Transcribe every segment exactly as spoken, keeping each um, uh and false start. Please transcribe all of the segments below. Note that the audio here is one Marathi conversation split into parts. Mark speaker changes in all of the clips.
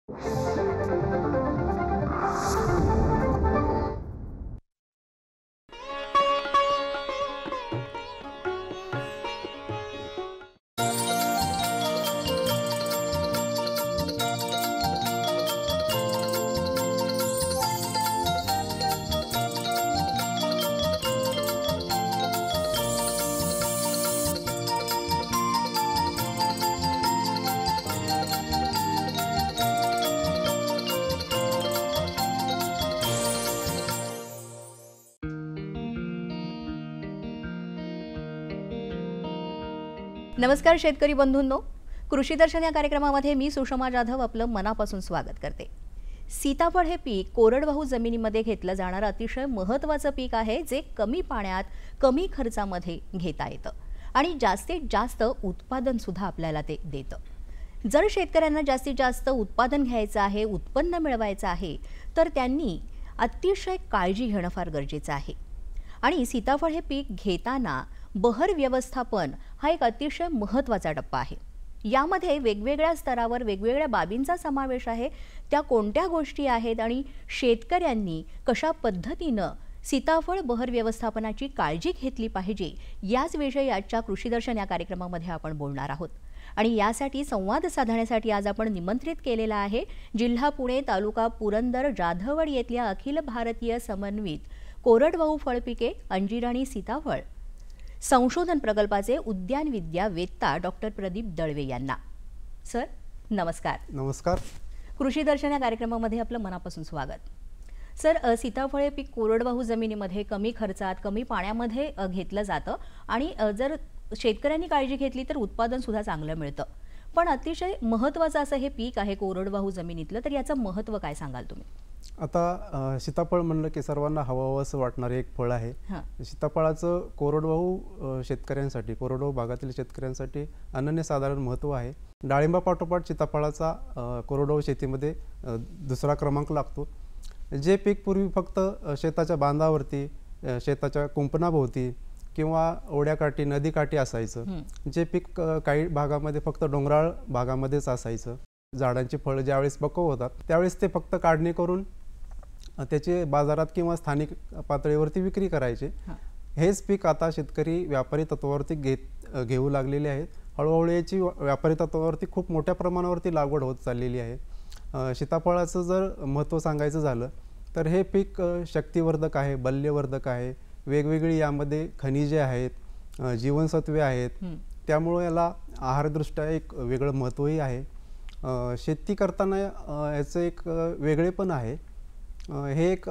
Speaker 1: नमस्कार शेतकरी बंधूंनो, कृषी दर्शन या कार्यक्रमामध्ये मी सुषमा जाधव आपलं मनापासून स्वागत करते। सीताफळ हे पीक कोरडवाहू जमिनीमध्ये घेतलं जाणारं अतिशय महत्त्वाचं पीक आहे, जे कमी पाण्यात कमी खर्चामध्ये घेता येतं आणि जास्तीत जास्त उत्पादन सुद्धा आपल्याला ते देतं। जर शेतकऱ्यांना जास्तीत जास्त उत्पादन घ्यायचं आहे, उत्पन्न मिळवायचं आहे, तर त्यांनी अतिशय काळजी घेणं फार गरजेचं आहे। आणि सीताफळ हे पीक घेताना बहर व्यवस्थापन हा एक अतिशय महत्त्वाचा टप्पा आहे। यामध्ये वेगवेगळ्या स्तरावर वेगवेगळ्या बाबींचा समावेश आहे। त्या कोणत्या गोष्टी आहेत आणि शेतकऱ्यांनी कशा पद्धतीनं सीताफळ बहर व्यवस्थापनाची काळजी घेतली पाहिजे, याच विषयी आजच्या कृषी दर्शन या कार्यक्रमामध्ये आपण बोलणार आहोत। आणि यासाठी संवाद साधण्यासाठी आज आपण निमंत्रित केलेला आहे जिल्हा पुणे, तालुका पुरंदर, जाधवड येथल्या अखिल भारतीय समन्वित कोरडवाहू फळपिके अंजीर आणि सीताफळ संशोधन प्रकल्पाचे उद्यान विद्या वेत्ता डॉक्टर प्रदीप दळवे यांना। सर नमस्कार।
Speaker 2: नमस्कार।
Speaker 1: कृषी दर्शन या कार्यक्रमामध्ये आपलं मनापासून स्वागत। सर, सीताफळ हे पीक कोरडवाहू जमिनीमध्ये कमी खर्चात कमी पाण्यामध्ये घेतलं जातं आणि जर शेतकऱ्यांनी काळजी घेतली तर उत्पादन सुद्धा चांगलं मिळतं। पण अतिशय महत्त्वाचं असं हे पीक आहे कोरडवाहू जमिनीतलं, तर याचं महत्त्व काय सांगाल तुम्ही?
Speaker 2: आता सीताफळ म्हणलं की सर्वांना हवावं असं वाटणारे एक फळ आहे। सीताफळाचं कोरडवाहू शेतकऱ्यांसाठी, कोरडवाहू भागातील शेतकऱ्यांसाठी अनन्यसाधारण महत्त्व आहे। डाळिंबापाठोपाठ सीताफळाचा कोरडवाहू शेतीमध्ये दुसरा क्रमांक लागतो। जे पीक पूर्वी फक्त शेताच्या बांधावरती, शेताच्या कुंपणाभोवती किंवा ओढ्याकाठी, नदीकाठी असायचं, जे पीक काही भागामध्ये फक्त डोंगराळ भागामध्येच असायचं, झाडांची फळं ज्यावेळेस पक्व होतात त्यावेळेस ते फक्त काढणी करून त्याचे बाजारात किंवा स्थानिक पातळीवरती विक्री करायचे। हेच पीक आता शेतकरी व्यापारी तत्वावरती घेत घेऊ लागलेले आहेत। हळूहळू याची व्यापारी तत्वावरती खूप मोठ्या प्रमाणावरती लागवड होत चाललेली आहे। सीताफळाचं जर महत्त्व सांगायचं झालं तर हे पीक शक्तिवर्धक आहे, बल्यवर्धक आहे, वेगवेगळी यामध्ये खनिजे आहेत, जीवनसत्वे आहेत, त्यामुळे याला आहारदृष्ट्या एक वेगळं महत्त्वही आहे। शेती करताना याचं एक वेगळेपण आहे। हे एक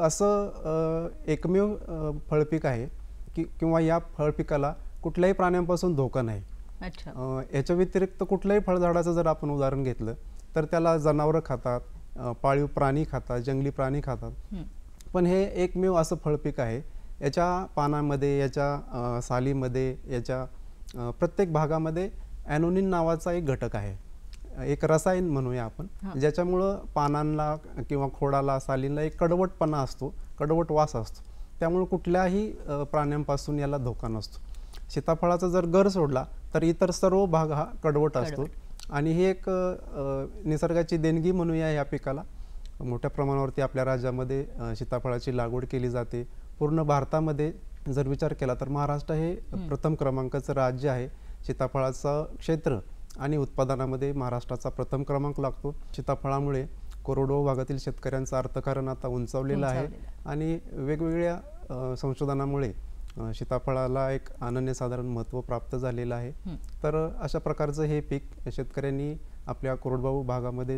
Speaker 2: असं एकमेव फळपीक आहे की किंवा या फळपिकाला कुठल्याही प्राण्यांपासून धोका नाही।
Speaker 1: अच्छा।
Speaker 2: याच्या व्यतिरिक्त कुठल्याही फळझाडाचं जर आपण उदाहरण घेतलं तर त्याला जनावरं खातात, पाळीव प्राणी खातात, जंगली प्राणी खातात, पण हे एकमेव असं फळपीक आहे याच्या पानामध्ये, याच्या सालीमध्ये, याच्या प्रत्येक भागामध्ये ॲनोनिन नावाचा एक घटक आहे, एक रसायन म्हणूया आपण, ज्याच्यामुळं पानांना किंवा खोडाला, सालींना एक कडवटपणा असतो, कडवट वास असतो, त्यामुळे कुठल्याही प्राण्यांपासून याला धोका नसतो। सीताफळाचा जर गर सोडला तर इतर सर्व भाग हा कडवट असतो आणि ही एक निसर्गाची देणगी म्हणूया या पिकाला। मोठ्या प्रमाणावरती आपल्या राज्यामध्ये सीताफळाची लागवड केली जाते। पूर्ण भारतामध्ये जर विचार केला तर महाराष्ट्र हे प्रथम क्रमांकाचं राज्य आहे। सीताफळाचं क्षेत्र आणि उत्पादनामध्ये महाराष्ट्राचा प्रथम क्रमांक लागतो। सीताफळामुळे कोरडवाहू भागातील शेतकऱ्यांचं अर्थकारण आता उंचावलेलं आहे आणि वेगवेगळ्या संशोधनामुळे सीताफळाला एक अनन्यसाधारण महत्त्व प्राप्त झालेलं आहे। तर अशा प्रकारचं हे पीक शेतकऱ्यांनी आपल्या कोरडवाहू भागामध्ये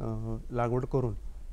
Speaker 2: लागवड करून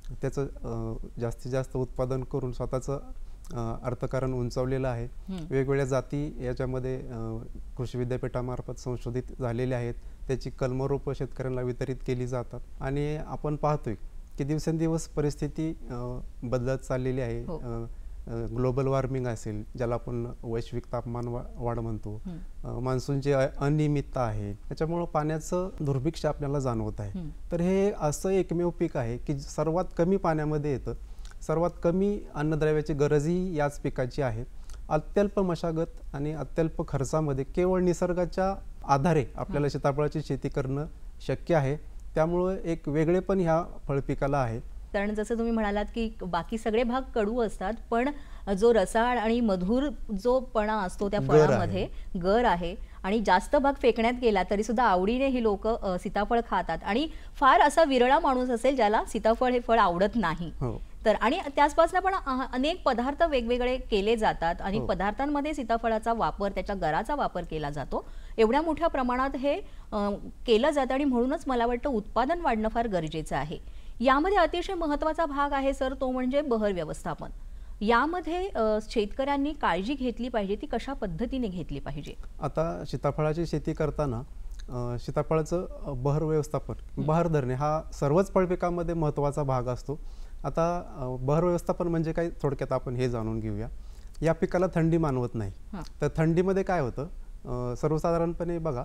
Speaker 2: त्याचं जास्तीत जास्त उत्पादन करून स्वतःचं अर्थकारण उंचावलेलं आहे। वेगवेगळ्या जाती याच्यामध्ये कृषी विद्यापीठामार्फत संशोधित झालेल्या आहेत, त्याची कलमरोपं शेतकऱ्यांना वितरित केली जातात आणि आपण पाहतोय की दिवसेंदिवस परिस्थिती बदलत चाललेली आहे। ग्लोबल वॉर्मिंग असेल, ज्याला आपण वैश्विक तापमान वाढ म्हणतो, मान्सूनची अनियमितता आहे, त्याच्यामुळं पाण्याचं दुर्भिक्ष आपल्याला जाणवत आहे। तर हे असं एकमेव पीक आहे की सर्वात कमी पाण्यामध्ये येतं, सर्वात कमी अन्नद्रव्याची गरजही याच पिकाची आहे। अत्यल्प मशागत आणि अत्यल्प खर्चामध्ये केवळ निसर्गाच्या आधारे आपल्याला सीताफळाची शेती करणं शक्य आहे। त्यामुळे एक वेगळे पण ह्या फळपिकाला आहे.
Speaker 1: कारण जसं तुम्ही म्हणालात की बाकी सगळे भाग कडू असतात, पण जो रसाळ आणि मधुर जो पणा असतो त्या फळामध्ये गर आहे आणि जास्त भाग फेकण्यात गेला तरी सुद्धा आवडीने ही लोक सीताफळ खातात. आणि फार असा विरळा माणूस असेल ज्याला सीताफळ हे फळ आवडत नाही. तर आणि त्याचपासून पण अनेक पदार्थ वेगवेगळे केले जातात. अनेक पदार्थांमध्ये सीताफळाचा वापर, त्याच्या गराचा वापर केला जातो. एवढ्या मोठ्या प्रमाणात हे केलं जातं आणि म्हणूनच मला वाटतं उत्पादन वाढणं फार गरजेचं आहे. यामध्ये अतिशय महत्त्वाचा भाग आहे सर, तो म्हणजे बहर व्यवस्थापन. यामध्ये शेतकऱ्यांनी काळजी घेतली पाहिजे, ती कशा पद्धतीने घेतली पाहिजे?
Speaker 2: आता सीताफळाची शेती करताना सीताफळाचं बहर व्यवस्थापन, बहर धरणे हा सर्वच फळपिकांमध्ये महत्त्वाचा भाग असतो. आता बहर व्यवस्थापन म्हणजे काय, थोडक्यात आपण हे जाणून घेऊया. या पिकाला थंडी मानवत नाही. तर थंडीमध्ये काय होतं, सर्वसाधारणपणे बघा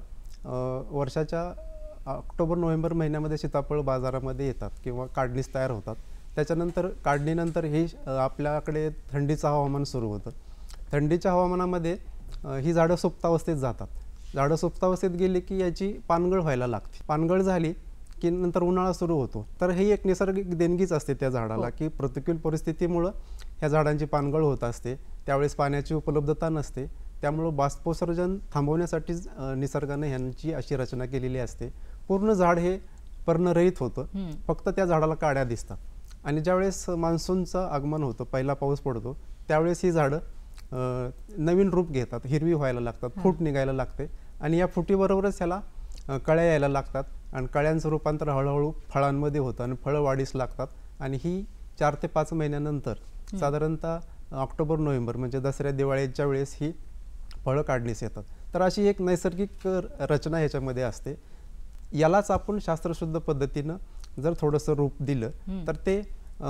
Speaker 2: वर्षाच्या ऑक्टोबर नोव्हेंबर महिन्यामध्ये सीताफळ बाजारामध्ये येतात किंवा काढणीस तयार होतात. त्याच्यानंतर काढणीनंतर हे आपल्याकडे थंडीचं हवामान सुरू होतं. थंडीच्या हवामानामध्ये ही झाडं सुप्तावस्थेत जातात. झाडं सुप्तावस्थेत गेली की याची पानगळ व्हायला लागते. पानगळ झाली की नंतर उन्हाळा सुरू होतो. तर ही एक नैसर्गिक देणगीच असते त्या झाडाला की प्रतिकूल परिस्थितीमुळं ह्या झाडांची पानगळ होत असते. त्यावेळेस पाण्याची उपलब्धता नसते. त्यामुळं बाष्पोत्सर्जन थांबवण्यासाठी निसर्गाने ह्यांची अशी रचना केलेली असते. पूर्ण झाड हे पर्णरहित होतं, फक्त त्या झाडाला काड्या दिसतात. आणि ज्यावेळेस मान्सूनचं आगमन होतं, पहिला पाऊस पडतो, त्यावेळेस ही झाडं नवीन रूप घेतात, हिरवी व्हायला लागतात, फूट निघायला लागते. आणि या फुटीबरोबरच ह्याला कळ्या यायला लागतात आणि कळ्यांचं रूपांतर हळूहळू फळांमध्ये होतं आणि फळं वाढीस लागतात. आणि ही चार ते पाच महिन्यानंतर साधारणतः ऑक्टोबर नोव्हेंबर म्हणजे दसऱ्या दिवाळीच्या वेळेस ही फळं काढणीस येतात. तर अशी एक नैसर्गिक रचना ह्याच्यामध्ये असते. यालाच आपण शास्त्रशुद्ध पद्धतीनं जर थोडंसं रूप दिलं तर ते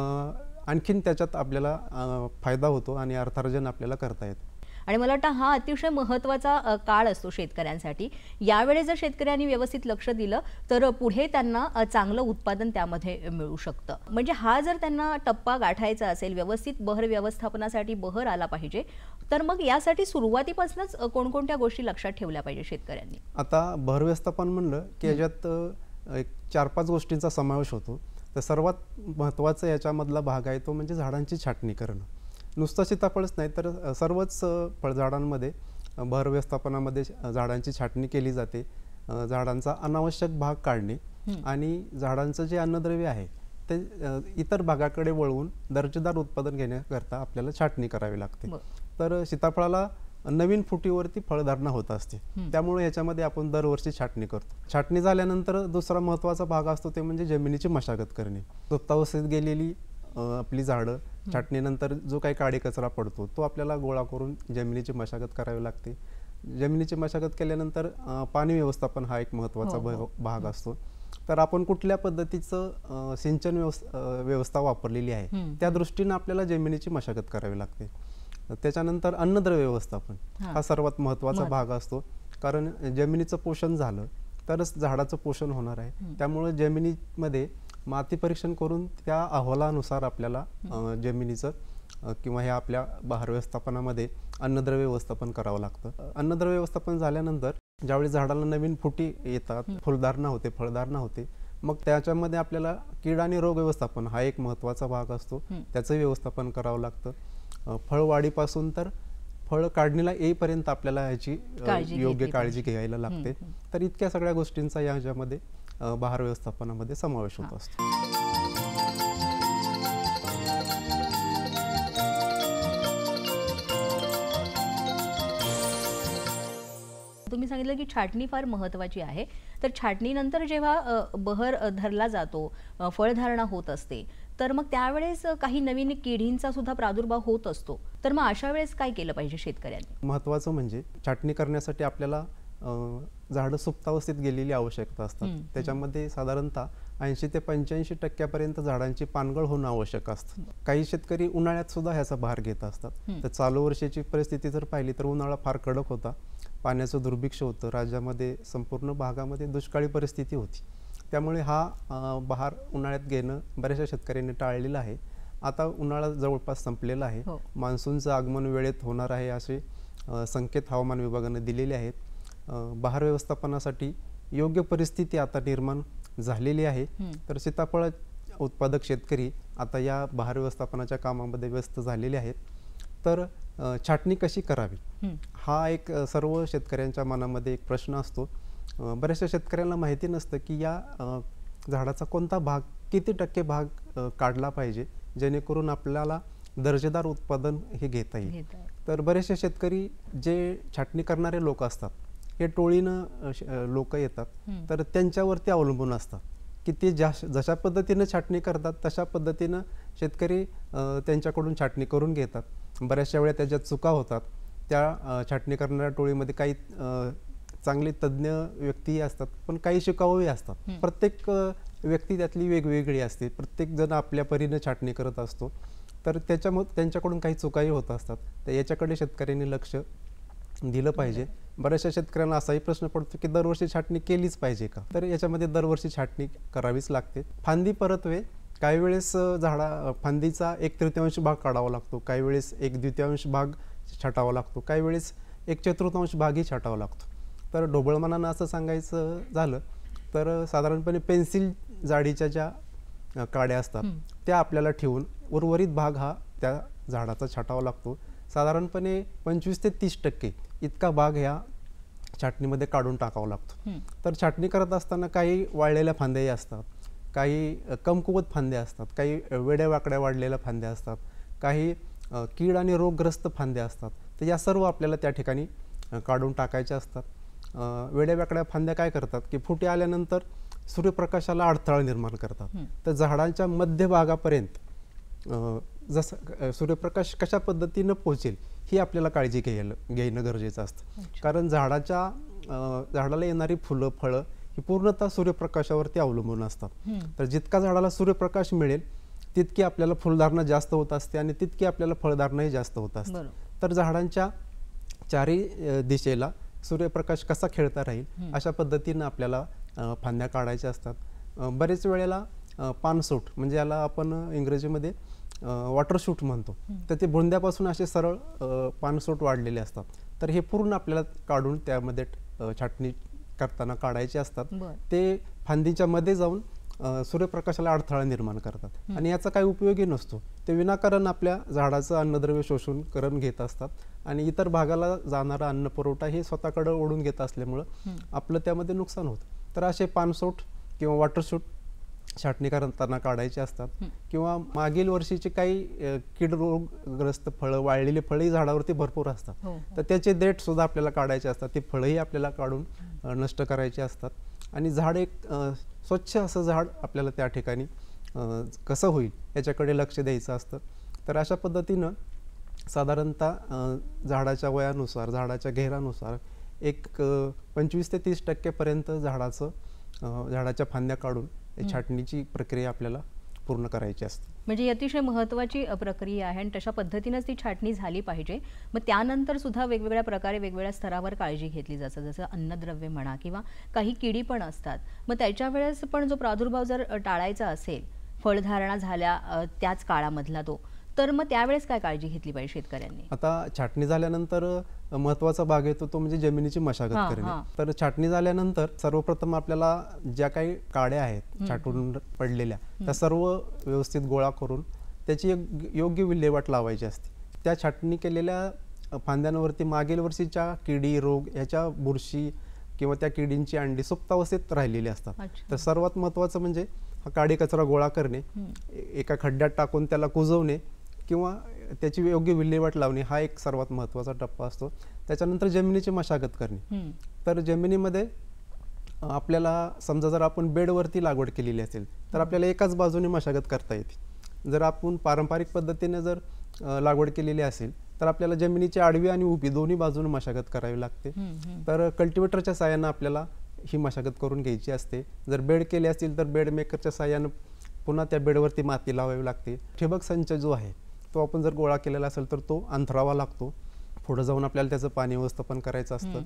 Speaker 2: आणखीन त्याच्यात आपल्याला फायदा होतो आणि अर्थार्जन आपल्याला करता येतं.
Speaker 1: आणि मला वाटतं हा अतिशय महत्त्वाचा काळ असतो शेतकऱ्यांसाठी. यावेळी जर शेतकऱ्यांनी व्यवस्थित लक्ष दिलं तर पुढे त्यांना चांगलं उत्पादन त्यामध्ये मिळू शकतं. म्हणजे हा जर त्यांना टप्पा गाठायचा असेल, व्यवस्थित बहर व्यवस्थापनासाठी बहर आला पाहिजे, तर मग यासाठी सुरुवातीपासूनच कोणकोणत्या गोष्टी लक्षात ठेवल्या पाहिजे शेतकऱ्यांनी?
Speaker 2: आता बहर व्यवस्थापन म्हणलं की याच्यात एक चार पाच गोष्टींचा समावेश होतो. तर सर्वात महत्त्वाचा याच्यामधला भाग आहे तो म्हणजे झाडांची छाटणी करणं. नुसतं सीताफळच नाही तर सर्वच फळझाडांमध्ये बहर व्यवस्थापनामध्ये झाडांची छाटणी केली जाते. झाडांचा अनावश्यक भाग काढणे आणि झाडांचं जे अन्नद्रव्य आहे ते इतर भागाकडे वळवून दर्जेदार उत्पादन घेण्याकरता आपल्याला छाटणी करावी लागते. तर सीताफळाला नवीन फुटीवरती फळधारणा होत असते, त्यामुळे याच्यामध्ये आपण दरवर्षी छाटणी करतो. छाटणी झाल्यानंतर दुसरा महत्त्वाचा भाग असतो ते म्हणजे जमिनीची मशागत करणे. सुप्तावस्थेत गेलेली आपली झाडं छाटणीनंतर जो काही काडी कचरा पडतो तो आपल्याला गोळा करून जमिनीची मशागत करावी लागते. जमिनीची मशागत केल्यानंतर पाणी व्यवस्थापन हा एक महत्त्वाचा भाग असतो. तर आपण कुठल्या पद्धतीचं सिंचन व्यवस्था वापरलेली आहे त्या दृष्टीनं आपल्याला जमिनीची मशागत करावी लागते. त्याच्यानंतर अन्नद्रव्य व्यवस्थापन हा सर्वात महत्त्वाचा भाग असतो, कारण जमिनीचं पोषण झालं तरच झाडाचं पोषण होणार आहे. त्यामुळे जमिनीमध्ये माती परीक्षण करून त्या अहवालानुसार आपल्याला जमिनीचं किंवा ह्या आपल्या बहर व्यवस्थापनामध्ये अन्नद्रव्य व्यवस्थापन करावं लागतं. अन्नद्रव्य व्यवस्थापन झाल्यानंतर ज्यावेळी झाडाला नवीन फुटी येतात, फुलधारणा होते, फळधारणा होते, मग त्याच्यामध्ये आपल्याला कीड आणि रोग व्यवस्थापन हा एक महत्त्वाचा भाग असतो, त्याचं व्यवस्थापन करावं लागतं. फळवाढीपासून तर फळ काढणीला येईपर्यंत आपल्याला ह्याची योग्य काळजी घ्यायला लागते. तर इतक्या सगळ्या गोष्टींचा याच्यामध्ये बहर व्यवस्थापनामध्ये समावेश होत असतो.
Speaker 1: तुम्ही सांगितलं की छाटणी फार महत्त्वाची आहे. तर छाटणीनंतर जेव्हा बहर धरला जातो, फळधारणा होत असते, तर मग त्यावेळेस काही नवीन किडींचा सुद्धा प्रादुर्भाव होत असतो. तर मग अशा वेळेस काय केलं पाहिजे शेतकऱ्यांनी?
Speaker 2: महत्त्वाचं म्हणजे छाटणी करण्यासाठी आपल्याला झाडं सुप्तावस्थेत गेलेली आवश्यकता असतात. त्याच्यामध्ये साधारणतः ऐंशी ते पंच्याऐंशी टक्क्यापर्यंत झाडांची पानगळ होणं आवश्यक असतं. काही शेतकरी उन्हाळ्यात सुद्धा ह्याचा भार घेत असतात. तर चालू वर्षाची परिस्थिती जर पाहिली तर उन्हाळा फार कडक होता, पाण्याचं दुर्भिक्ष होतं, राज्यामध्ये संपूर्ण भागामध्ये दुष्काळी परिस्थिती होती. त्यामुळे हा बहार उन्हाळ्यात घेणं बऱ्याचशा शेतकऱ्यांनी टाळलेलं आहे. आता उन्हाळा जवळपास संपलेला आहे, मान्सूनचं आगमन वेळेत होणार आहे असे संकेत हवामान विभागाने दिलेले आहेत. बहार व्यवस्थापनासाठी योग्य परिस्थिती आता निर्माण झालेली आहे. तर सीताफळ उत्पादक शेतकरी आता या बहार व्यवस्थापनाच्या कामामध्ये व्यस्त झालेले आहेत. तर अ, छाटणी कशी करावी हा एक अ, सर्व शेतकऱ्यांच्या मनामध्ये एक प्रश्न असतो. अ, बऱ्याचशा शेतकऱ्यांना माहिती नसतं की या अ, झाडाचा कोणता भाग किती टक्के भाग अ, काढला पाहिजे जेणेकरून आपल्याला दर्जेदार उत्पादन हे घेता येईल. तर बरेचसे शेतकरी जे छाटणी करणारे लोक असतात हे टोळीनं लोक येतात, तर त्यांच्यावरती अवलंबून असतात की ते ज्या जशा पद्धतीनं छाटणी करतात तशा पद्धतीनं शेतकरी अ, त्यांच्याकडून छाटणी करून घेतात. बऱ्याचशा वेळा त्याच्यात चुका होतात. त्या अ, छाटणी करणाऱ्या टोळीमध्ये काही अ, चांगले तज्ज्ञ व्यक्तीही असतात, पण काही शिकाऊही असतात. प्रत्येक अ, व्यक्ती त्यातली वेगवेगळी असते. प्रत्येक जण आपल्या परीने छाटणी करत असतो, तर त्याच्यामुळे त्यांच्याकडून काही चुकाही होत असतात. तर याच्याकडे शेतकऱ्यांनी लक्ष दिलं पाहिजे. बऱ्याचशा शेतकऱ्यांना असाही प्रश्न पडतो की दरवर्षी छाटणी केलीच पाहिजे का? तर याच्यामध्ये दरवर्षी छाटणी करावीच लागते. फांदी परतवे काही वेळेस झाडा फांदीचा एक तृतीयांश भाग काढावा लागतो, काही वेळेस एक द्वितीयांश भाग छाटावा लागतो, काही वेळेस एक चतुर्थांश भागही छाटावा लागतो. तर ढोबळमानानं असं सांगायचं झालं तर साधारणपणे पेन्सिल जाडीच्या ज्या काड्या असतात त्या आपल्याला ठेवून उर्वरित भाग हा त्या झाडाचा छाटावा लागतो. साधारणपणे पंचवीस ते तीस टक्के इतका भाग ह्या छाटणीमध्ये काढून टाकावा लागतो. तर छाटणी करत असताना काही वाळलेल्या फांद्याही असतात, काही कमकुवत फांद्या असतात, काही वेड्या वाकड्या वाढलेल्या फांद्या असतात, काही कीड आणि रोगग्रस्त फांद्या असतात. तर या सर्व आपल्याला त्या ठिकाणी काढून टाकायच्या असतात. वेड्या वाकड्या फांद्या काय करतात की फुटे आल्यानंतर सूर्यप्रकाशाला अडथळा निर्माण करतात. तर झाडांच्या मध्यभागापर्यंत जसं सूर्यप्रकाश कशा पद्धतीनं पोहोचेल ही आपल्याला काळजी घ्यायला घेणं गरजेचं असतं. कारण झाडाच्या झाडाला येणारी फुलं फळं ही पूर्णतः सूर्यप्रकाशावरती अवलंबून असतात. तर जितका झाडाला सूर्यप्रकाश मिळेल तितकी आपल्याला फुलधारणा जास्त होत असते आणि तितकी आपल्याला फळधारणाही जास्त होत असते. तर झाडांच्या चारी दिशेला सूर्यप्रकाश कसा खेळता राहील अशा पद्धतीनं आपल्याला फांद्या काढायच्या असतात. बरेच वेळेला पानसूट म्हणजे याला आपण इंग्रजीमध्ये वॉटरशूट म्हणतो, तर ते बुंद्यापासून असे सरळ पानसूट वाढलेले असतात. तर हे पूर्ण आपल्याला काढून त्यामध्ये छाटणी करताना काढायचे असतात. ते फांदीच्या मध्ये जाऊन सूर्यप्रकाशाला अडथळा निर्माण करतात आणि याचा काही उपयोगही नसतो. ते विनाकारण आपल्या झाडाचं अन्नद्रव्य शोषून करून घेत असतात आणि इतर भागाला जाणारा अन्न पुरवठा हे स्वतःकडे ओढून घेत असल्यामुळं आपलं त्यामध्ये नुकसान होतं. तर असे पानसूट किंवा वॉटरशूट छाटणी करताना काढायचे असतात. किंवा मागील वर्षीचे काही कीड रोगग्रस्त फळं वाळलेली फळंही झाडावरती भरपूर असतात, तर त्याचे देठ सुद्धा आपल्याला काढायचे असतात. ते फळंही आपल्याला काढून नष्ट करायचे असतात आणि झाड एक स्वच्छ असं झाड आपल्याला त्या ठिकाणी कसं होईल याच्याकडे लक्ष द्यायचं असतं. तर अशा पद्धतीनं साधारणतः झाडाच्या वयानुसार झाडाच्या घेरानुसार एक पंचवीस ते तीस टक्केपर्यंत झाडाचं झाडाच्या फांद्या काढून छाटणीची प्रक्रिया आपल्याला पूर्ण करायची असते.
Speaker 1: म्हणजे अतिशय महत्त्वाची प्रक्रिया आहे आणि तशा पद्धतीनेच ती छाटणी झाली पाहिजे. मग त्यानंतर सुद्धा वेगवेगळ्या प्रकारे वेगवेगळ्या स्तरावर काळजी घेतली जाते, जसं अन्नद्रव्य म्हणा किंवा काही किडी पण असतात. मग त्याच्या वेळेस पण जो प्रादुर्भाव जर टाळायचा असेल फळधारणा झाल्या त्याच काळामधला तो, तर मग त्यावेळेस काय काळजी घेतली पाहिजे शेतकऱ्यांनी?
Speaker 2: आता छाटणी झाल्यानंतर महत्त्वाचा भाग येतो तो म्हणजे जमिनीची मशागत करणे. तर छाटणी झाल्यानंतर सर्वप्रथम आपल्याला ज्या काही काड्या आहेत छाटून पडलेल्या त्या सर्व व्यवस्थित गोळा करून त्याची योग्य विल्हेवाट लावायची असते. त्या छाटणी केलेल्या फांद्यांवरती मागील वर्षीच्या किडी रोग याच्या बुरशी किंवा त्या किडींची अंडी सुप्तावस्थेत राहिलेली असतात. तर सर्वात महत्त्वाचं म्हणजे हा काडी कचरा गोळा करणे, एका खड्ड्यात टाकून त्याला कुजवणे किंवा त्याची योग्य विल्हेवाट लावणे हा एक सर्वात महत्त्वाचा टप्पा असतो. त्याच्यानंतर जमिनीची मशागत करणे. तर जमिनीमध्ये आपल्याला समजा जर आपण बेडवरती लागवड केलेली असेल तर आपल्याला एकाच बाजूने मशागत करता येते. जर आपण पारंपरिक पद्धतीने जर लागवड केलेली असेल तर आपल्याला जमिनीची आडवी आणि उभी दोन्ही बाजूने मशागत करावी लागते. तर कल्टिवेटरच्या साहाय्याने आपल्याला ही मशागत करून घ्यायची असते. जर बेड केले असतील तर बेड मेकरच्या साहाय्याने पुन्हा त्या बेडवरती माती लावावी लागते. ठिबक संच जो आहे तो आपण जर गोळा केलेला असेल तर तो अंथरावा लागतो. पुढे जाऊन आपल्याला त्याचं पाणी व्यवस्थापन करायचं असतं.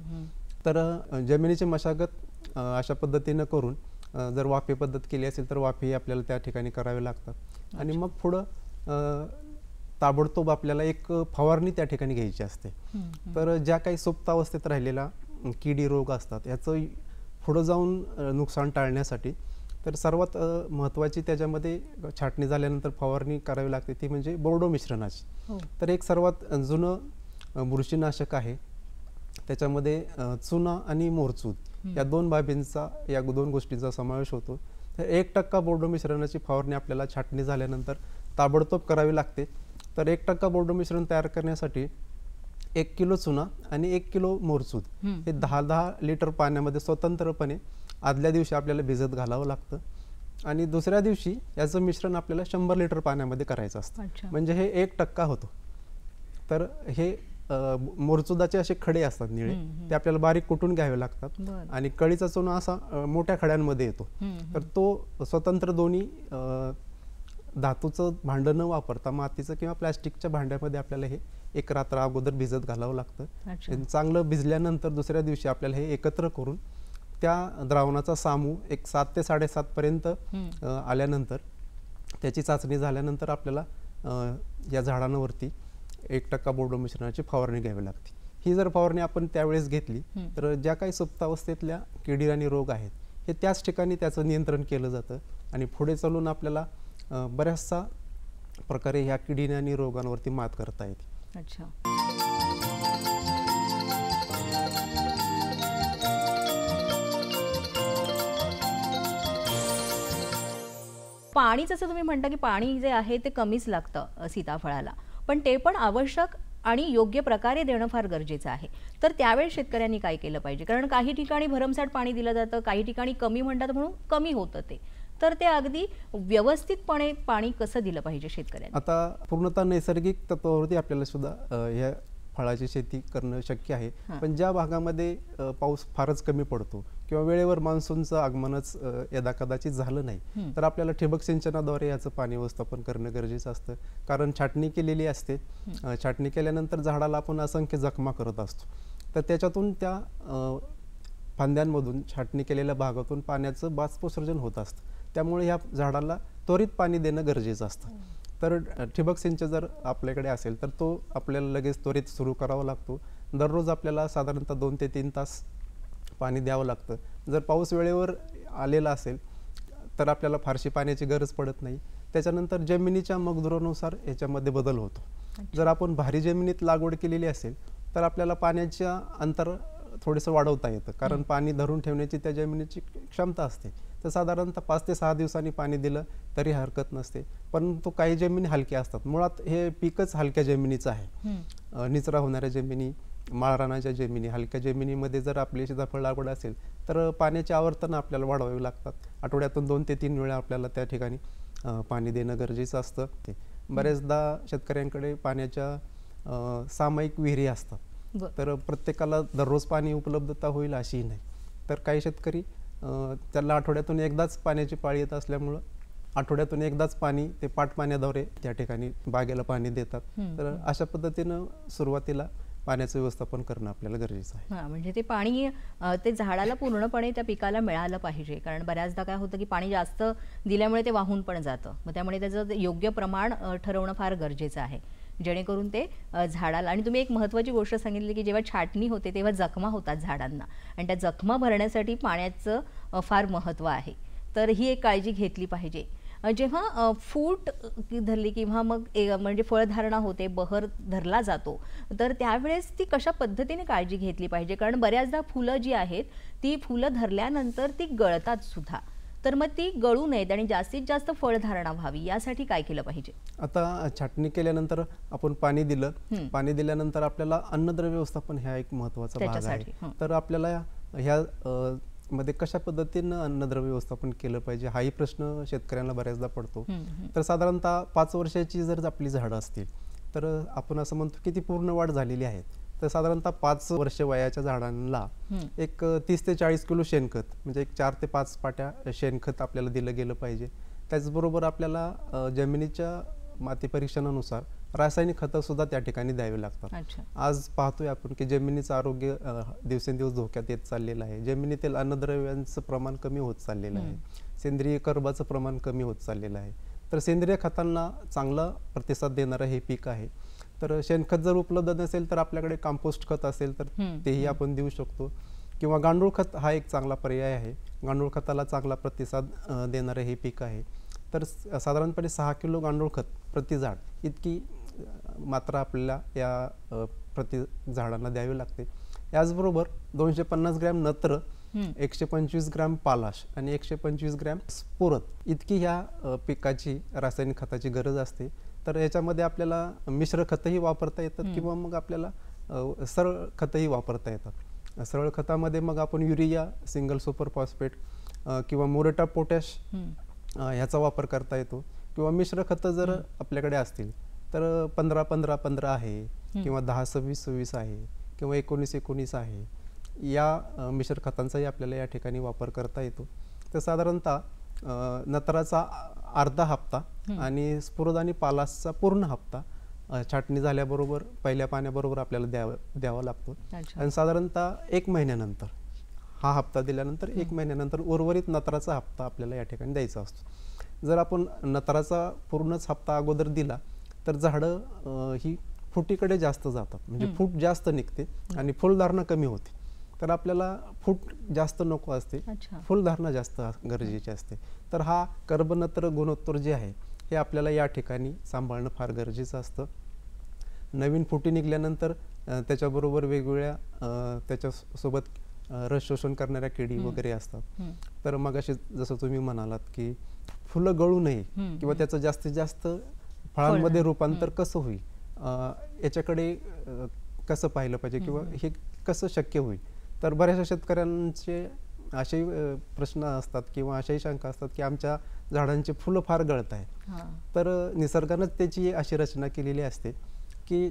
Speaker 2: तर जमिनीची मशागत अशा पद्धतीनं करून जर वाफे पद्धत केली असेल तर वाफे आपल्याला त्या ठिकाणी करावे लागतात आणि मग पुढं ताबडतोब आपल्याला एक फवारणी त्या ठिकाणी घ्यायची असते. तर ज्या काही सुप्तावस्थेत राहिलेला किडी रोग असतात याचं पुढं जाऊन नुकसान टाळण्यासाठी तर सर्वात अ, महत्त्वाची त्याच्यामध्ये छाटणी झाल्यानंतर फवारणी करावी लागते ती म्हणजे बोर्डो मिश्रणाची.
Speaker 1: हो.
Speaker 2: तर एक सर्वात जुनं अ, बुरशीनाशक आहे. त्याच्यामध्ये अ, चुना आणि मोरचूद या दोन बाबींचा या दोन गोष्टींचा समावेश होतो. तर एक टक्का बोर्डो मिश्रणाची फवारणी आपल्याला छाटणी झाल्यानंतर ताबडतोब करावी लागते. तर एक टक्का बोर्डो मिश्रण तयार करण्यासाठी एक किलो चुना आणि एक किलो मोरचूद हे दहा दहा लिटर पाण्यामध्ये स्वतंत्रपणे आदल्या दिवशी आपल्याला भिजत घालावं लागतं आणि दुसऱ्या दिवशी याचं मिश्रण आपल्याला शंभर लिटर पाण्यामध्ये करायचं असतं.
Speaker 1: अच्छा.
Speaker 2: म्हणजे हे एक टक्का होतो. तर हे अ, मोरचुदाचे असे खडे असतात निळे, ते आपल्याला बारीक कुटून घ्यावे लागतात
Speaker 1: बरं.
Speaker 2: आणि कळीचा चुना असा अ, मोठ्या खड्यांमध्ये येतो. तर तो स्वतंत्र दोन्ही अ, धातूचं भांडं न वापरता मातीचं किंवा प्लॅस्टिकच्या भांड्यामध्ये आपल्याला हे एक रात्र अगोदर भिजत घालावं लागतं.
Speaker 1: अच्छा.
Speaker 2: आणि चांगलं भिजल्यानंतर दुसऱ्या दिवशी आपल्याला हे एकत्र करून त्या द्रावणाचा सामू एक सात ते साडेसात पर्यंत अ, आल्यानंतर त्याची चाचणी झाल्यानंतर आपल्याला अ, या झाडांवरती एक टक्का बोर्डो मिश्रणाची फवारणी घ्यावी लागते. ही जर फवारणी आपण त्यावेळेस घेतली तर ज्या काही सुप्तावस्थेतल्या किडी आणि रोग आहेत हे त्याच ठिकाणी त्याचं नियंत्रण केलं जातं आणि पुढे चालून आपल्याला अ, बऱ्याचशा प्रकारे ह्या किडी आणि रोगांवरती मात करता येते.
Speaker 1: अच्छा. पाणी जसं तुम्ही म्हणता की पाणी जे आहे ते कमीच लागतं अ, सीताफळाला, पण ते पण आवश्यक आणि योग्य प्रकारे देणं फार गरजेचं आहे. तर त्यावेळेस शेतकऱ्यांनी काय केलं पाहिजे? कारण काही ठिकाणी भरमसाठ पाणी दिलं जातं, काही ठिकाणी कमी म्हणतात म्हणून कमी होतं ते. तर ते अगदी व्यवस्थितपणे पाणी कसं दिलं पाहिजे शेतकऱ्यांनी?
Speaker 2: आता पूर्णतः नैसर्गिक तत्वावरती आपल्याला सुद्धा अ, ह्या फळाची शेती करणं शक्य आहे. पण ज्या भागामध्ये अ, पाऊस फारच कमी पडतो किंवा वेळेवर मान्सूनचं आगमनच अ, यदा कदाचित झालं नाही तर आपल्याला ठिबक सिंचनाद्वारे याचं पाणी व्यवस्थापन करणं गरजेचं असतं. कारण छाटणी केलेली असते. अ, छाटणी केल्यानंतर झाडाला आपण असंख्य जखमा करत असतो. तर त्याच्यातून त्या अ, फांद्यांमधून छाटणी केलेल्या भागातून पाण्याचं बाष्पोत्सर्जन होत असतं. त्यामुळे ह्या झाडाला त्वरित पाणी देणं गरजेचं असतं. तर ठिबक सिंचन जर आपल्याकडे असेल तर तो आपल्याला लगेच त्वरित सुरू करावा लागतो. दररोज आपल्याला साधारणतः दोन ते तीन तास पाणी द्यावं लागतं. जर पाऊस वेळेवर आलेला असेल तर आपल्याला फारशी पाण्याची गरज पडत नाही. त्याच्यानंतर जमिनीच्या मगदुरानुसार याच्यामध्ये बदल होतो. जर आपण भारी जमिनीत लागवड केलेली असेल तर आपल्याला पाण्याच्या अंतर थोडंसं वाढवता येतं, कारण पाणी धरून ठेवण्याची त्या जमिनीची क्षमता असते. तर साधारणतः पाच ते सहा दिवसांनी पाणी दिलं तरी हरकत नसते. परंतु काही जमिनी हलक्या असतात. मुळात हे पीकच हलक्या जमिनीचं आहे. निचरा होणाऱ्या जमिनी, माळरानाच्या जमिनी, हलक्या जमिनीमध्ये जर आपली सीताफळ लागवड असेल तर पाण्याची आवर्तन आपल्याला वाढवावी लागतात. आठवड्यातून दोन ते तीन वेळा आपल्याला त्या ठिकाणी पाणी देणं गरजेचं असतं. ते बऱ्याचदा शेतकऱ्यांकडे पाण्याच्या सामायिक विहिरी असतात. तर प्रत्येकाला दररोज पाणी उपलब्धता होईल अशीही नाही. तर काही शेतकरी त्याला आठवड्यातून एकदाच पाण्याची पाळी येत असल्यामुळं आठवड्यातून एकदाच पाणी ते पाटपाण्याद्वारे त्या ठिकाणी बागेला पाणी देतात. तर अशा पद्धतीनं सुरुवातीला पाण्याचं व्यवस्थापन करणं आपल्याला गरजेचं आहे.
Speaker 1: हां, म्हणजे ते पाणी ते झाडाला पूर्णपणे त्या पिकाला मिळालं पाहिजे. कारण बऱ्याचदा काय होतं की पाणी जास्त दिल्यामुळे ते वाहून पण जातं. मग त्यामुळे त्याचं योग्य प्रमाण ठरवणं फार गरजेचं आहे, जेणेकरून ते झाडाला. आणि तुम्ही एक महत्त्वाची गोष्ट सांगितली की जेव्हा छाटणी होते तेव्हा जखमा होतात झाडांना आणि त्या जखमा भरण्यासाठी पाण्याचं फार महत्त्व आहे. तर ही एक काळजी घेतली पाहिजे. जेव्हा फूट धरली किंवा मग म्हणजे फळधारणा होते, बहर धरला जातो, तर त्यावेळेस ती कशा पद्धतीने काळजी घेतली पाहिजे? कारण बऱ्याचदा फुलं जी आहेत ती फुलं धरल्यानंतर ती गळतात सुद्धा. तर मग ती गळू नयेत आणि जास्तीत जास्त फळधारणा व्हावी यासाठी काय केलं पाहिजे?
Speaker 2: आता छाटणी केल्यानंतर आपण पाणी दिलं, पाणी दिल्यानंतर आपल्याला अन्नद्रव्य व्यवस्थापन हा एक महत्त्वाचा भाग आहे. तर आपल्याला ह्या मध्ये कशा पद्धतीनं अन्नद्रव्य व्यवस्थापन केलं पाहिजे हाही प्रश्न शेतकऱ्यांना बऱ्याचदा पडतो. तर साधारणतः पाच वर्षाची जर आपली झाडं असतील तर आपण असं म्हणतो की ती पूर्ण वाढ झालेली आहे. तर साधारणतः पाच वर्ष वयाच्या झाडांना एक तीस ते चाळीस किलो शेणखत म्हणजे एक चार ते पाच पाट्या शेणखत आपल्याला दिलं गेलं पाहिजे. त्याचबरोबर आपल्याला जमिनीच्या माती परीक्षणानुसार रासायनिक खतं सुद्धा त्या ठिकाणी द्यावी लागतात. आज पाहतोय आपण की जमिनीचं आरोग्य दिवसेंदिवस धोक्यात येत चाललेलं आहे. जमिनीतील अन्नद्रव्यांचं प्रमाण कमी होत चाललेलं आहे. सेंद्रिय कर्बाचं प्रमाण कमी होत चाललेलं आहे. तर सेंद्रिय खतांना चांगला प्रतिसाद देणारं हे पीक आहे. तर शेणखत जर उपलब्ध नसेल तर आपल्याकडे कंपोस्ट खत असेल तर तेही आपण देऊ शकतो. किंवा गांडूळ खत हा एक चांगला पर्याय आहे. गांडूळ खताला चांगला प्रतिसाद अ, देणारे हे पीक आहे. तर स- साधारणपणे सहा किलो गांडूळ खत प्रति झाड इतकी अ, मात्रा आपल्याला या अ, प्रति झाडांना द्यावी लागते. याचबरोबर दोनशे पन्नास ग्रॅम नत्र, एकशे पंचवीस ग्रॅम पालाश आणि एकशे पंचवीस ग्रॅम स्फुरद इतकी ह्या अ, पिकाची रासायनिक खताची गरज असते. तर याच्यामध्ये आपल्याला मिश्र खतही वापरता येतात किंवा मग आपल्याला अ, सरळ खतही वापरता येतात. सरळ खतामध्ये मग आपण urea, single super phosphate uh, किंवा मोरेटा पोटॅश अ, ह्याचा वापर करता येतो. किंवा मिश्र खतं जर आपल्याकडे असतील तर पंधरा पंधरा पंधरा आहे किंवा दहा सव्वीस सव्वीस आहे किंवा एकोणीस एकोणीस आहे. या अ, मिश्र खतांचाही आपल्याला या ठिकाणी वापर करता येतो. तर साधारणतः अ, नत्राचा आ- अर्धा हप्ता आणि स्फुरद आणि पालासचा पूर्ण हप्ता अ, छाटणी झाल्याबरोबर पहिल्या पाण्याबरोबर आपल्याला द्यावा द्यावा लागतो.
Speaker 1: अच्छा.
Speaker 2: आणि साधारणतः एक महिन्यानंतर हा हप्ता दिल्यानंतर एक महिन्यानंतर उर्वरित नत्राचा हप्ता आपल्याला या ठिकाणी द्यायचा असतो. जर आपण नत्राचा पूर्णच हप्ता अगोदर दिला तर झाडं अ, ही फुटीकडे जास्त जातात, म्हणजे फूट जास्त निघते आणि फुलधारणा कमी होते. तर आपल्याला फूट जास्त नको असते,
Speaker 1: अच्छा.
Speaker 2: फुलधारणा जास्त गरजेची असते. तर हा कर्बनत्र गुणोत्तर जे आहे हे आपल्याला या ठिकाणी सांभाळणं फार गरजेचं असतं. नवीन फुटी निघाल्यानंतर अ, त्याच्याबरोबर वेगवेगळ्या अ, त्याच्यासोबत अ, रस शोषण करणाऱ्या किडी वगैरे असतात. तर मग असे जसं तुम्ही म्हणालात की फुलं गळू नये किंवा त्याचं जास्तीत जास्त फळांमध्ये रूपांतर कसं होईल अ, याच्याकडे अ, कसं पाहिलं पाहिजे किंवा हे कसं शक्य होईल. तर बऱ्याचशा शेतकऱ्यांचे असे अ, प्रश्न असतात किंवा अशाही शंका असतात की आमच्या झाडांची फुलं फार गळत आहे. तर अ, निसर्गानंच त्याची अशी रचना केलेली असते की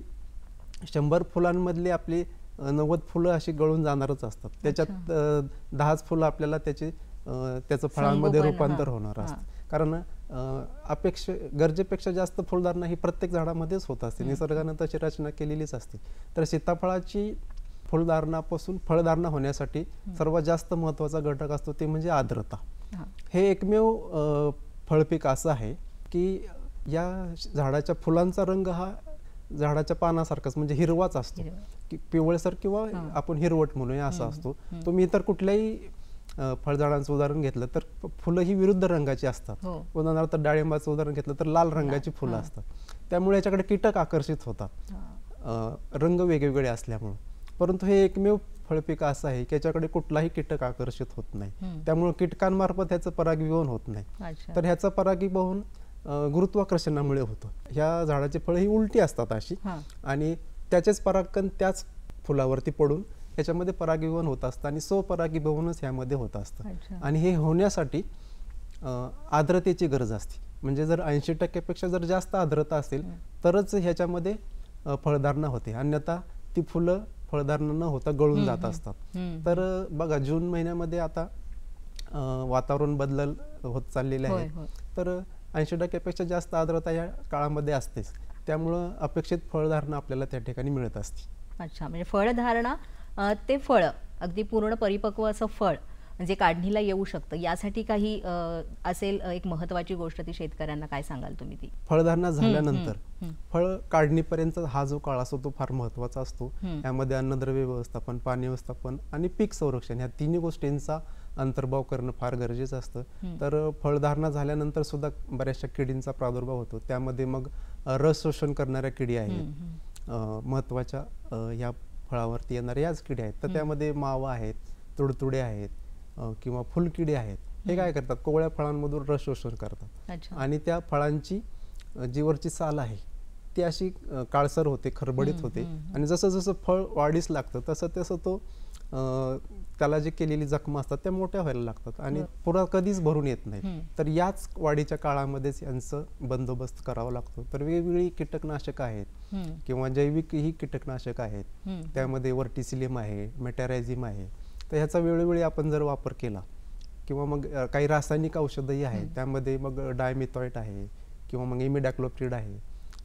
Speaker 2: शंभर फुलांमधली आपली अ, नव्वद फुलं अशी गळून जाणारच असतात. त्याच्यात अ, दहाच फुलं आपल्याला त्याचे अ, त्याचं फळांमध्ये
Speaker 1: संगोपन,
Speaker 2: रूपांतर
Speaker 1: हां,
Speaker 2: होणार
Speaker 1: हां.
Speaker 2: असतं. कारण अ, अपेक्षा गरजेपेक्षा जास्त फुलधारणा ही प्रत्येक झाडामध्येच होत असते. निसर्गानं तशी रचना केलेलीच असते. तर सीताफळाची फुलधारणापासून फळधारणा होण्यासाठी सर्वात जास्त महत्त्वाचा घटक असतो ते म्हणजे आर्द्रता.
Speaker 1: हां.
Speaker 2: हे एकमेव अ, फळपीक असं आहे की या झाडाच्या फुलांचा रंग हा झाडाच्या पानासारखाच म्हणजे हिरवाच असतो,
Speaker 1: हिरवा.
Speaker 2: की पिवळसर किंवा
Speaker 1: हां.
Speaker 2: आपण हिरवट म्हणूया असा असतो. तुम्ही इतर कुठल्याही अ, फळझाडांचं उदाहरण घेतलं तर फ- फुलं ही विरुद्ध रंगाची असतात.
Speaker 1: हो.
Speaker 2: उदाहरणार्थ डाळिंबाचं उदाहरण घेतलं तर लाल रंगाची फुलं
Speaker 1: हां.
Speaker 2: असतात. त्यामुळे याच्याकडे कीटक आकर्षित होतात
Speaker 1: हां.
Speaker 2: अ, रंग वेगवेगळे असल्यामुळं. परंतु हे एकमेव फळपीक असं आहे की याच्याकडे कुठलाही कीटक आकर्षित होत नाही.
Speaker 1: हम्म.
Speaker 2: त्यामुळे कीटकांमार्फत ह्याचं परागीभवन होत नाही.
Speaker 1: अच्छा.
Speaker 2: तर ह्याचं परागीभवन अ, गुरुत्वाकर्षणामुळे होतं. ह्या झाडाची फळं ही उलटी असतात अशी
Speaker 1: हां.
Speaker 2: आणि त्याचेच परागकण त्याच फुलावरती पडून ह्याच्यामध्ये परागीभवन होत असतं आणि स्वपरागीभवनच ह्यामध्ये होत असतं.
Speaker 1: अच्छा.
Speaker 2: आणि हे होण्यासाठी अ, आर्द्रतेची गरज असते. म्हणजे जर ऐंशी टक्क्यापेक्षा जर जास्त आर्द्रता असेल तरच ह्याच्यामध्ये अ, फळधारणा होते. अन्यथा ती फुलं फळधारणा न होता गळून जात असतात.
Speaker 1: हम्म.
Speaker 2: तर अ, बघा जून महिन्यामध्ये आता अ, वातावरण बदल होत चाललेले
Speaker 1: होय,
Speaker 2: आहेत.
Speaker 1: होय.
Speaker 2: तर ऐंशी टक्क्यापेक्षा जास्त आर्द्रता या काळामध्ये असतेच. त्यामुळं अपेक्षित फळधारणा आपल्याला त्या ठिकाणी मिळत असते.
Speaker 1: अच्छा, म्हणजे फळधारणा अ, ते फळं अगदी पूर्ण परिपक्व असं फळ म्हणजे काढणीला येऊ शकतं यासाठी काही अ, असेल अ, एक महत्त्वाची गोष्ट ती शेतकऱ्यांना काय सांगाल तुम्ही ती?
Speaker 2: फळधारणा झाल्यानंतर
Speaker 1: हम्म.
Speaker 2: फळ काढणीपर्यंत हा जो काळ असतो तो फार महत्त्वाचा असतो.
Speaker 1: हम्म.
Speaker 2: यामध्ये अन्नद्रव्य व्यवस्थापन, पाणी व्यवस्थापन आणि पीक संरक्षण ह्या तिन्ही गोष्टींचा अंतर्भाव करणं फार गरजेचं असतं. तर अ, फळधारणा झाल्यानंतर सुद्धा बऱ्याचशा किडींचा प्रादुर्भाव होतो. त्यामध्ये मग अ, रस शोषण करणाऱ्या किडी आहेत, अ, महत्त्वाच्या अ, या फळावरती येणाऱ्या याच किड्या आहेत. तर त्यामध्ये मावा आहेत, तुडतुडे आहेत अ, किंवा फुलकिडे आहेत. हे काय करतात, कोवळ्या फळांमधून रस शोषण करतात
Speaker 1: अच्छा.
Speaker 2: आणि त्या फळांची अ, जी वरची साल आहे ती अशी अ, काळसर होते, खरबडीत होते आणि जसं जसं फळ वाढीस लागतं तसं तसं तो अ, त्याला जे केलेली जखमा असतात त्या मोठ्या व्हायला लागतात आणि पुरा कधीच भरून येत नाही. तर याच वाढीच्या काळामध्येच यांचं बंदोबस्त करावा लागतो. तर वेगवेगळी कीटकनाशक आहेत
Speaker 1: हम्म.
Speaker 2: किंवा जैविक ही कीटकनाशक आहेत.
Speaker 1: हम्म.
Speaker 2: त्यामध्ये वर्टिसिलियम आहे, मेटॅरायझिम आहे. तर ह्याचा वेळोवेळी आपण जर वापर केला किंवा मग अ, काही रासायनिक औषधही आहेत. त्यामध्ये मग डायमिथॉइट आहे किंवा मग इमिडॅक्लोप्रिड आहे.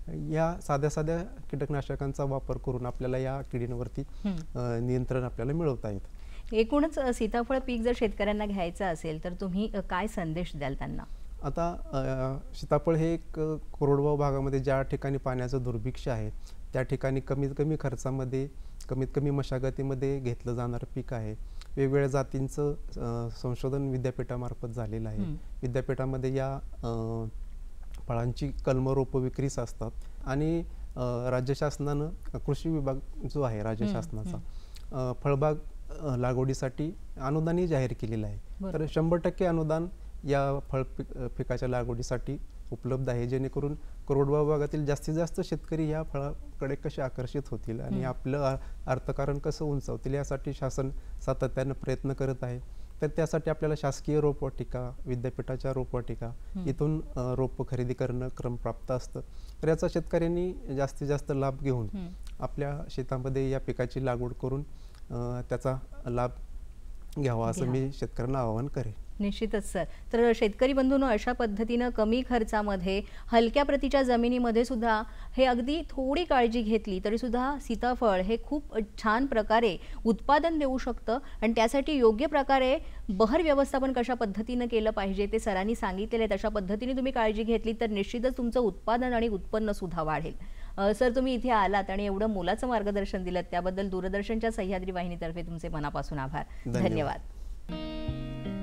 Speaker 2: या साध्या साध्या कीटकनाशकांचा वापर करून आपल्याला या किडींवरती अ, नियंत्रण आपल्याला मिळवता येतं.
Speaker 1: एकूणच अ, सीताफळ पीक जर शेतकऱ्यांना घ्यायचं असेल तर तुम्ही अ, काय संदेश द्याल त्यांना?
Speaker 2: आता अ, सीताफळ हे एक अ, कोरडवाहू भागामध्ये ज्या ठिकाणी पाण्याचं दुर्भिक्ष आहे त्या ठिकाणी कमीत कमी खर्चामध्ये कमीत कमी मशागतीमध्ये घेतलं जाणारं पीक आहे. वेगवेगळ्या जातींचं अ, संशोधन विद्यापीठामार्फत झालेलं आहे. विद्यापीठामध्ये या अ, फळांची कलमं रोपं विक्रीस असतात आणि अ, राज्य शासनानं कृषी विभाग जो आहे राज्य शासनाचा अ, फळबाग अ, लागवडीसाठी अनुदानही जाहीर केलेलं आहे. तर शंभर टक्के अनुदान या फळ पिक पिकाच्या लागवडीसाठी उपलब्ध आहे, जेणेकरून कोरडवाहू भागातील जास्तीत जास्त शेतकरी या फळाकडे कसे आकर्षित होतील आणि आपलं अ- अर्थकारण कसं उंचावतील यासाठी शासन सातत्यानं प्रयत्न करत आहे. तर त्यासाठी आपल्याला शासकीय रोपवाटिका, विद्यापीठाच्या रोपवाटिका इथून अ, रोपं खरेदी करणं क्रमप्राप्त असतं. तर याचा शेतकऱ्यांनी जास्तीत जास्त लाभ घेऊन आपल्या शेतामध्ये या पिकाची लागवड करून अ, त्याचा लाभ घ्यावा असं मी शेतकऱ्यांना आवाहन करेन.
Speaker 1: निश्चितच सर. तर शेतकरी बंधूंनो, अशा पद्धतीनं कमी खर्चामध्ये हलक्या प्रतीच्या जमिनीमध्ये सुद्धा हे अगदी थोडी काळजी घेतली तरी सुद्धा सीताफळ हे खूप छान प्रकारे उत्पादन देऊ शकतं आणि त्यासाठी योग्य प्रकारे बहर व्यवस्थापन कशा पद्धतीनं केलं पाहिजे ते सरांनी सांगितलेलं आहे. तशा पद्धतीने तुम्ही काळजी घेतली तर निश्चितच तुमचं उत्पादन आणि उत्पन्न सुद्धा वाढेल. अ, सर, तुम्ही इथे आलात आणि एवढं मोलाचं मार्गदर्शन दिलं त्याबद्दल दूरदर्शनच्या सह्याद्री वाहिनीतर्फे तुमचे मनापासून आभार.
Speaker 2: धन्यवाद.
Speaker 1: धन्यवाद.